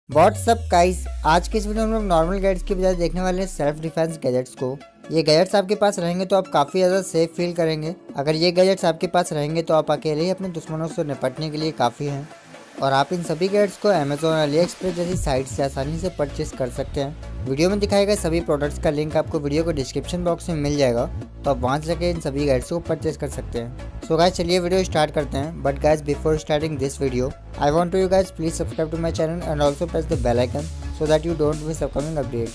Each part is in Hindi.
व्हाट्सअप गाइस, आज के इस वीडियो में हम लोग नॉर्मल गैजेट्स की बजाय देखने वाले हैं सेल्फ डिफेंस गैजेट्स को। ये गैजेट्स आपके पास रहेंगे तो आप काफ़ी ज़्यादा सेफ फील करेंगे। अगर ये गैजेट्स आपके पास रहेंगे तो आप अकेले ही अपने दुश्मनों से निपटने के लिए काफ़ी हैं और आप इन सभी गैजेट्स को अमेज़ॉन, अली एक्सप्रेस जैसी साइट से आसानी से परचेस कर सकते हैं। वीडियो में दिखाए गए सभी प्रोडक्ट्स का लिंक आपको वीडियो को डिस्क्रिप्शन बॉक्स में मिल जाएगा, तो आप वहाँ से जाकर इन सभी गैजेट्स को परचेस कर सकते हैं। सो गाइस, चलिए वीडियो स्टार्ट करते हैं। But guys, before starting this video, I want you guys please subscribe to my channel and also press the bell icon so that you don't miss upcoming updates.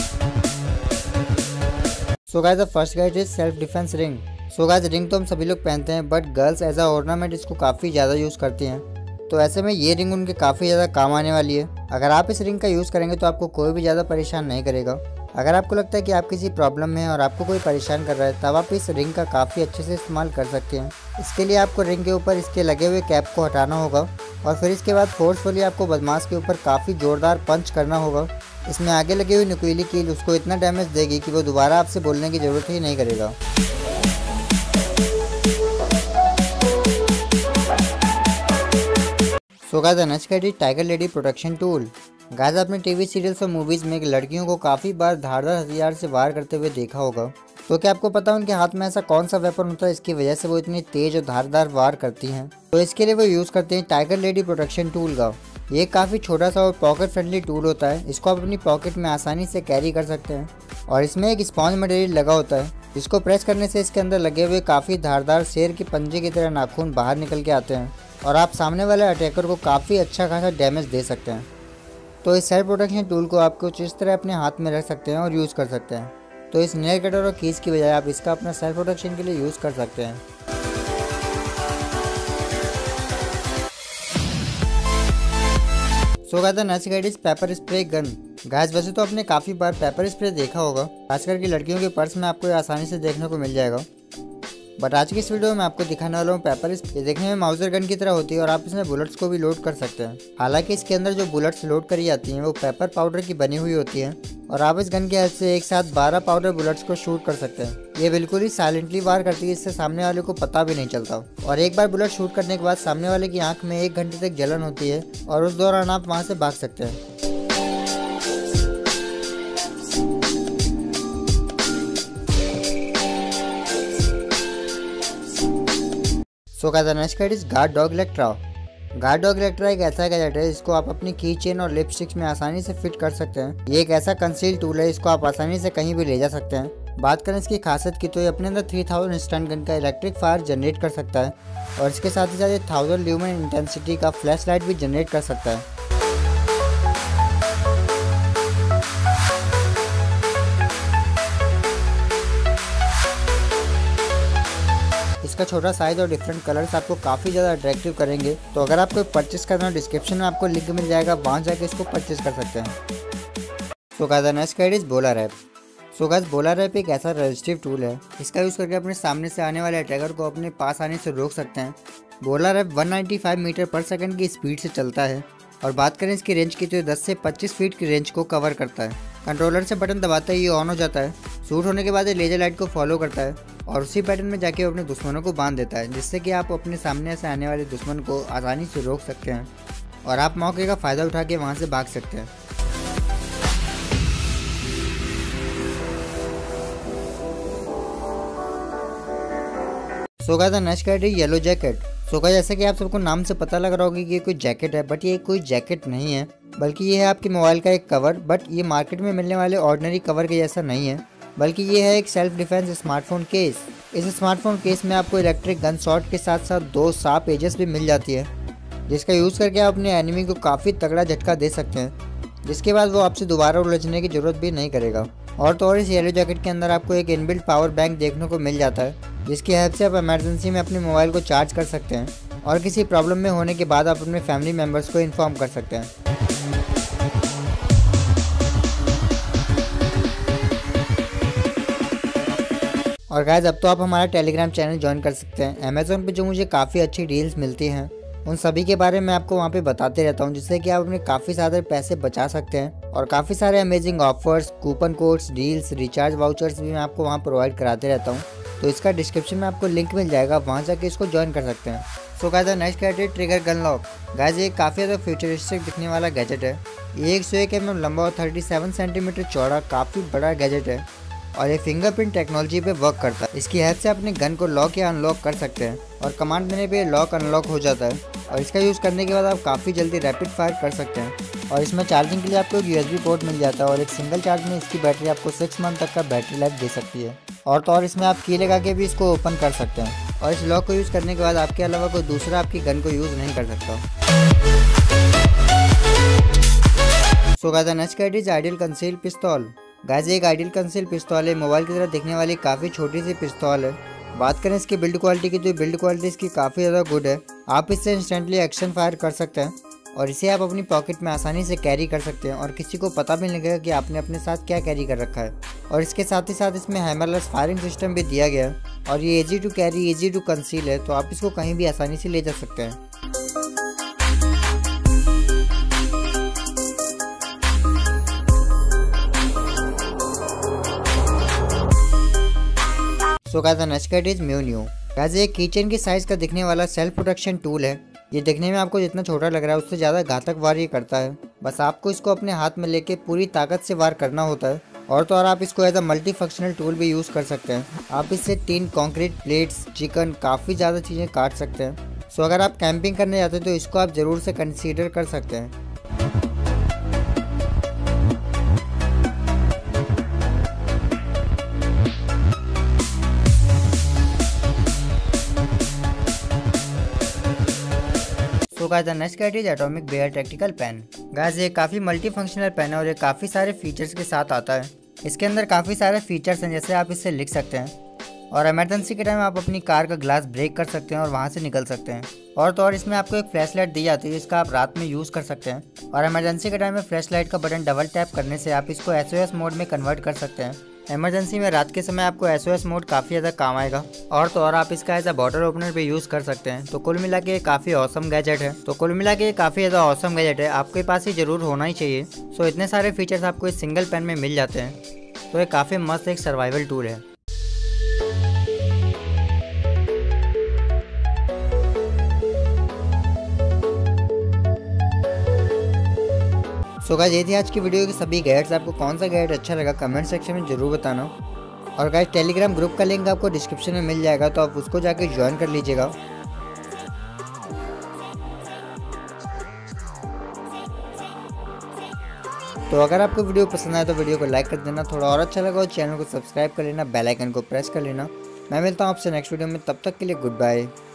So guys, the first gadget is self defense ring. So guys, ring तो हम सभी लोग पहनते हैं but girls as a ornament इसको काफ़ी ज़्यादा यूज़ करती हैं। तो ऐसे में ये रिंग उनके काफ़ी ज़्यादा काम आने वाली है। अगर आप इस रिंग का यूज़ करेंगे तो आपको कोई भी ज़्यादा परेशान नहीं करेगा। अगर आपको लगता है कि आप किसी प्रॉब्लम में हैं और आपको कोई परेशान कर रहा है, तब आप इस रिंग का काफ़ी अच्छे से इस्तेमाल कर सकते हैं। इसके लिए आपको रिंग के ऊपर इसके लगे हुए कैप को हटाना होगा और फिर इसके बाद फोर्सफुली आपको बदमाश के ऊपर काफ़ी ज़ोरदार पंच करना होगा। इसमें आगे लगी हुई नुकीली कील उसको इतना डैमेज देगी कि वो दोबारा आपसे बोलने की ज़रूरत ही नहीं करेगा। So guys, the next guide is tiger lady protection tool. Guys, आपने टीवी सीरियल्स और मूवीज़ में लड़कियों को काफ़ी बार धारदार हथियार से वार करते हुए देखा होगा। तो क्या आपको पता है उनके हाथ में ऐसा कौन सा वेपन होता है इसकी वजह से वो इतनी तेज और धारदार वार करती हैं? तो इसके लिए वो यूज़ करते हैं टाइगर लेडी प्रोटेक्शन टूल का। ये काफ़ी छोटा सा और पॉकेट फ्रेंडली टूल होता है। इसको आप अपनी पॉकेट में आसानी से कैरी कर सकते हैं और इसमें एक स्पॉन्ज मटेरियल लगा होता है जिसको प्रेस करने से इसके अंदर लगे हुए काफ़ी धारदार शेर के पंजे की तरह नाखून बाहर निकल के आते हैं और आप सामने वाले अटैकर को काफ़ी अच्छा खासा डैमेज दे सकते हैं। तो इस सेल्फ प्रोटेक्शन टूल को आप कुछ इस तरह अपने हाथ में रख सकते हैं और यूज़ कर सकते हैं। तो इस नेल कटर और कीज की बजाय आप इसका अपना सेल्फ प्रोटेक्शन के लिए यूज़ कर सकते हैं। So guys, the next guide is pepper spray gun. Guys, वैसे तो आपने काफ़ी बार पेपर स्प्रे देखा होगा, खासकर कि लड़कियों के पर्स में आपको आसानी से देखने को मिल जाएगा। बट आज की इस वीडियो में आपको दिखाने वाला हूँ पेपर स्प्रे। देखने में माउजर गन की तरह होती है और आप इसमें बुलेट्स को भी लोड कर सकते हैं। हालांकि इसके अंदर जो बुलेट्स लोड करी जाती हैं वो पेपर पाउडर की बनी हुई होती हैं और आप इस गन की हेल्प से एक साथ 12 पाउडर बुलेट्स को शूट कर सकते हैं। ये बिल्कुल ही साइलेंटली वार करती है, इससे सामने वाले को पता भी नहीं चलता और एक बार बुलेट शूट करने के बाद सामने वाले की आंख में 1 घंटे तक जलन होती है और उस दौरान आप वहाँ से भाग सकते हैं। So guys, the next guide is guard dog Electra. Guard dog Electra एक ऐसा गैजेट है जिसको आप अपनी की चेन और लिपस्टिक्स में आसानी से फिट कर सकते हैं। ये एक ऐसा कंसील टूल है, इसको आप आसानी से कहीं भी ले जा सकते हैं। बात करें इसकी खासियत की तो ये अपने अंदर 3000 इंस्टेंट गन का इलेक्ट्रिक फायर जनरेट कर सकता है और इसके साथ ही साथ ये 1000 ल्यूमेन इंटेंसिटी का फ्लैश लाइट भी जनरेट कर सकता है। इसका छोटा साइज और डिफरेंट कलर्स आपको काफ़ी ज़्यादा अट्रैक्टिव करेंगे। तो अगर आपको परचेस करना है, डिस्क्रिप्शन में आपको लिंक मिल जाएगा, वहाँ जाके इसको परचेस कर सकते हैं। So guys, the next guide is bola wrap. So guys, bola wrap एक ऐसा रेजिस्टिव टूल है, इसका यूज़ करके अपने सामने से आने वाले अटैकर को अपने पास आने से रोक सकते हैं। बोला रैप 195 मीटर पर सेकंड की स्पीड से चलता है और बात करें इसकी रेंज की तो 10 से 25 फीट की रेंज को कवर करता है। कंट्रोलर से बटन दबाते ही ये ऑन हो जाता है। शूट होने के बाद ये लेजर लाइट को फॉलो करता है और उसी पैटर्न में जाके अपने दुश्मनों को बांध देता है, जिससे कि आप अपने सामने से आने वाले दुश्मन को आसानी से रोक सकते हैं और आप मौके का फ़ायदा उठा के वहाँ से भाग सकते हैं। So guys, the next guide is yellow jacket. So guys, जैसे कि आप सबको नाम से पता लग रहा होगा कि ये कोई जैकेट है, बट ये कोई जैकेट नहीं है, बल्कि ये है आपके मोबाइल का एक कवर। बट ये मार्केट में मिलने वाले ऑर्डिनरी कवर के जैसा नहीं है, बल्कि ये है एक सेल्फ डिफेंस स्मार्टफोन केस। इस स्मार्टफोन केस में आपको इलेक्ट्रिक गन शॉट के साथ साथ 2 शार्प एजेस भी मिल जाती है, जिसका यूज़ करके आप अपने एनिमी को काफ़ी तगड़ा झटका दे सकते हैं, जिसके बाद वो आपसे दोबारा उलझने की ज़रूरत भी नहीं करेगा। और तो और इस येलो जैकेट के अंदर आपको एक इनबिल्ट पावर बैंक देखने को मिल जाता है, जिसकी हेल्प से आप इमरजेंसी में अपने मोबाइल को चार्ज कर सकते हैं और किसी प्रॉब्लम में होने के बाद आप अपने फैमिली मेम्बर्स को इन्फॉर्म कर सकते हैं। और गाइस, अब तो आप हमारा टेलीग्राम चैनल ज्वाइन कर सकते हैं। अमेज़ॉन पे जो मुझे काफ़ी अच्छी डील्स मिलती हैं उन सभी के बारे में आपको वहाँ पे बताते रहता हूँ, जिससे कि आप अपने काफ़ी सारे पैसे बचा सकते हैं और काफ़ी सारे amazing offers, coupon codes, deals, recharge vouchers भी मैं आपको वहाँ प्रोवाइड कराते रहता हूँ। तो इसका डिस्क्रिप्शन में आपको लिंक मिल जाएगा, वहाँ जाके इसको ज्वाइन कर सकते हैं। So guys, the next gadget trigger gun lock. Guys, ये काफ़ी ज़्यादा फ्यूचरिस्टिक दिखने वाला गैजेट है ये 101 mm लंबा और 37 सेंटीमीटर चौड़ा काफ़ी बड़ा गैजेट है और ये फिंगरप्रिंट टेक्नोलॉजी पे वर्क करता है। इसकी हेल्प से अपने गन को लॉक या अनलॉक कर सकते हैं और कमांड देने पे लॉक अनलॉक हो जाता है और इसका यूज़ करने के बाद आप काफ़ी जल्दी रैपिड फायर कर सकते हैं। और इसमें चार्जिंग के लिए आपको एक USB पोर्ट मिल जाता है और एक सिंगल चार्ज में इसकी बैटरी आपको 6 मंथ तक का बैटरी लाइफ दे सकती है। और तो और इसमें आप की लगा के भी इसको ओपन कर सकते हैं और इस लॉक को यूज़ करने के बाद आपके अलावा कोई दूसरा आपकी गन को यूज़ नहीं कर सकता। So guys, the next guide is ideal conceal पिस्तौल। गाइस, एक आइडियल कंसील पिस्तौल है, मोबाइल की तरह दिखने वाली काफ़ी छोटी सी पिस्तौल है। बात करें इसकी बिल्ड क्वालिटी की तो बिल्ड क्वालिटी इसकी काफ़ी ज़्यादा गुड है। आप इससे इंस्टेंटली एक्शन फायर कर सकते हैं और इसे आप अपनी पॉकेट में आसानी से कैरी कर सकते हैं और किसी को पता भी नहीं लगेगा कि आपने अपने साथ क्या कैरी कर रखा है। और इसके साथ ही साथ इसमें हैमरलेस फायरिंग सिस्टम भी दिया गया है और ये easy to carry, easy to conceal है, तो आप इसको कहीं भी आसानी से ले जा सकते हैं। So guys, the next guide is Munio. Guys, ये किचन की साइज का दिखने वाला सेल्फ प्रोटेक्शन टूल है। ये दिखने में आपको जितना छोटा लग रहा है उससे ज़्यादा घातक वार ये करता है। बस आपको इसको अपने हाथ में लेके पूरी ताकत से वार करना होता है और तो और आप इसको as a multi functional tool भी यूज़ कर सकते हैं। आप इससे टीन, कंक्रीट, प्लेट्स, चिकन, काफ़ी ज़्यादा चीज़ें काट सकते हैं। सो अगर आप कैंपिंग करने जाते हैं तो इसको आप ज़रूर से कंसीडर कर सकते हैं। तो guys, the next guide is atomic bear tactical pen. Guys, ये काफ़ी मल्टी फंक्शनल पेन है और ये काफ़ी सारे फीचर्स के साथ आता है। इसके अंदर काफ़ी सारे फीचर्स हैं, जैसे आप इससे लिख सकते हैं और इमरजेंसी के टाइम आप अपनी कार का ग्लास ब्रेक कर सकते हैं और वहाँ से निकल सकते हैं। और तो और इसमें आपको एक फ्लैश लाइट दी जाती है जिसका आप रात में यूज़ कर सकते हैं और इमरजेंसी के टाइम में फ्लैश लाइट का बटन डबल टैप करने से आप इसको SOS मोड में कन्वर्ट कर सकते हैं। इमरजेंसी में रात के समय आपको SOS मोड काफ़ी ज़्यादा काम आएगा। और तो और आप इसका एज अ बॉटल ओपनर भी यूज़ कर सकते हैं। तो कुल मिला के ये काफ़ी ऑसम गैजेट है। आपके पास ही ज़रूर होना ही चाहिए। सो इतने सारे फीचर्स आपको इस सिंगल पेन में मिल जाते हैं, तो ये काफ़ी मस्त एक सर्वाइवल टूल है। सो गाइस, ये थी आज की वीडियो के सभी गैजेट्स। आपको कौन सा गैजेट अच्छा लगा कमेंट सेक्शन में ज़रूर बताना। और गाइस, टेलीग्राम ग्रुप का लिंक आपको डिस्क्रिप्शन में मिल जाएगा, तो आप उसको जाके ज्वाइन कर लीजिएगा। तो अगर आपको वीडियो पसंद आए तो वीडियो को लाइक कर देना, थोड़ा और अच्छा लगा और चैनल को सब्सक्राइब कर लेना, बेल आइकन को प्रेस कर लेना। मैं मिलता हूँ आपसे नेक्स्ट वीडियो में, तब तक के लिए गुड बाय।